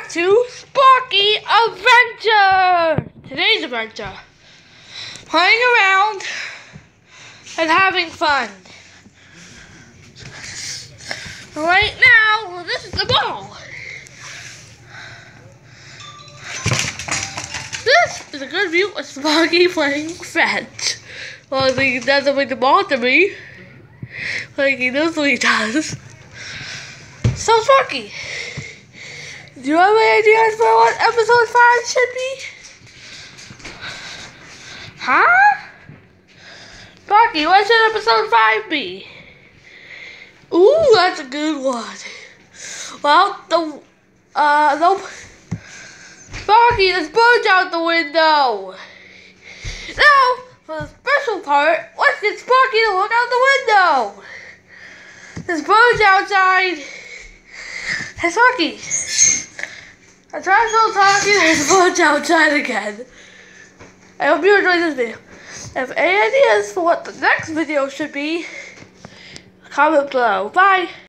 to Sparky Adventure! Today's adventure, playing around and having fun. Right now, this is the ball. This is a good view of Sparky playing fetch. Well, he doesn't bring the ball to me. Like he knows what he does. So Sparky, do you have any ideas for what episode 5 should be? Huh? Sparky, what should episode 5 be? Ooh, that's a good one. Well, nope. Sparky, there's birds out the window. Now, for the special part, let's get Sparky to look out the window. There's birds outside. Hey, Sparky. I tried still talking, there's birds outside again. I hope you enjoyed this video. If any ideas for what the next video should be, comment below. Bye.